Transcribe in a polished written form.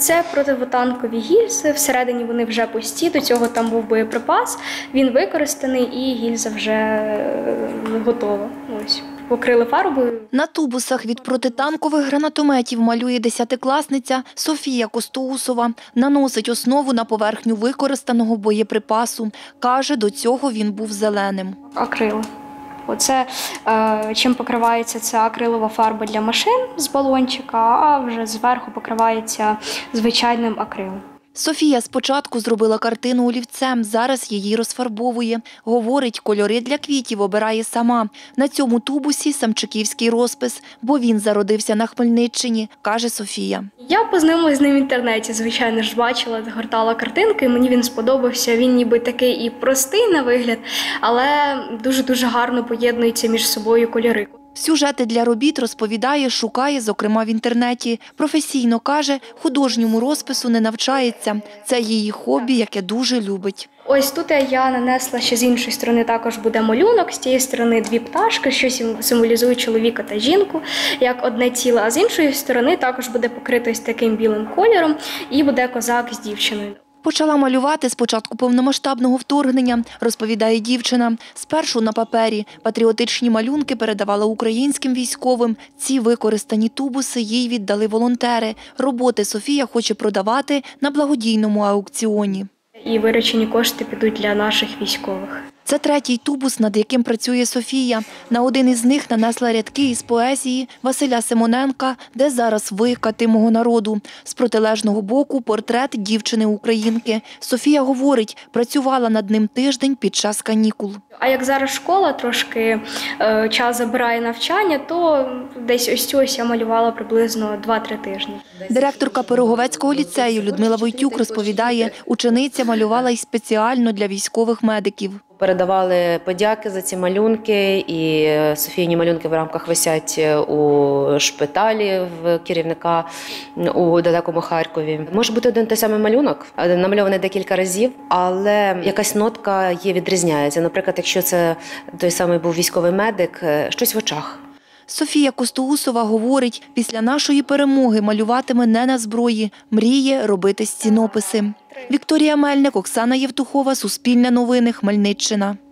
Це противотанкові гільзи, всередині вони вже пусті, до цього там був боєприпас, він використаний і гільза вже готова. Ось. Покрили фарбою. На тубусах від протитанкових гранатометів малює 10-класниця Софія Костоусова. Наносить основу на поверхню використаного боєприпасу. Каже, до цього він був зеленим. Акрил. Оце, чим покривається, це акрилова фарба для машин з балончика, а вже зверху покривається звичайним акрилом. Софія спочатку зробила картину олівцем, зараз її розфарбовує. Говорить, кольори для квітів обирає сама. На цьому тубусі самчиківський розпис, бо він зародився на Хмельниччині, каже Софія. Я познайомилася з ним в інтернеті, звичайно ж бачила, гортала картинки, мені він сподобався. Він ніби такий і простий на вигляд, але дуже-дуже гарно поєднуються між собою кольори. Сюжети для робіт, розповідає, шукає, зокрема в інтернеті. Професійно, каже, художньому розпису не навчається. Це її хобі, яке дуже любить. Ось тут я нанесла, що з іншої сторони також буде малюнок, з тієї сторони дві пташки, що символізують чоловіка та жінку, як одне ціле, а з іншої сторони також буде покрито ось таким білим кольором і буде козак з дівчиною. Почала малювати з початку повномасштабного вторгнення, розповідає дівчина. Спершу на папері. Патріотичні малюнки передавала українським військовим. Ці використані тубуси їй віддали волонтери. Роботи Софія хоче продавати на благодійному аукціоні. І виручені кошти підуть для наших військових. Це третій тубус, над яким працює Софія. На один із них нанесла рядки із поезії Василя Симоненка «Де зараз ви, кати мого народу?». З протилежного боку – портрет дівчини-українки. Софія говорить, працювала над ним тиждень під час канікул. А як зараз школа трошки час забирає навчання, то десь ось цю я малювала приблизно 2-3 тижні. Директорка Пироговецького ліцею Людмила Войтюк розповідає, учениця малювала й спеціально для військових медиків. Передавали подяки за ці малюнки, і Софійні малюнки в рамках висять у шпиталі в керівника у далекому Харкові. Може бути один той самий малюнок, намальований декілька разів, але якась нотка є, відрізняється. Наприклад, якщо це той самий був військовий медик, щось в очах. Софія Костоусова говорить, після нашої перемоги малюватиме не на зброї, мріє робити стінописи. Вікторія Мельник, Оксана Євтухова, Суспільне новини, Хмельниччина.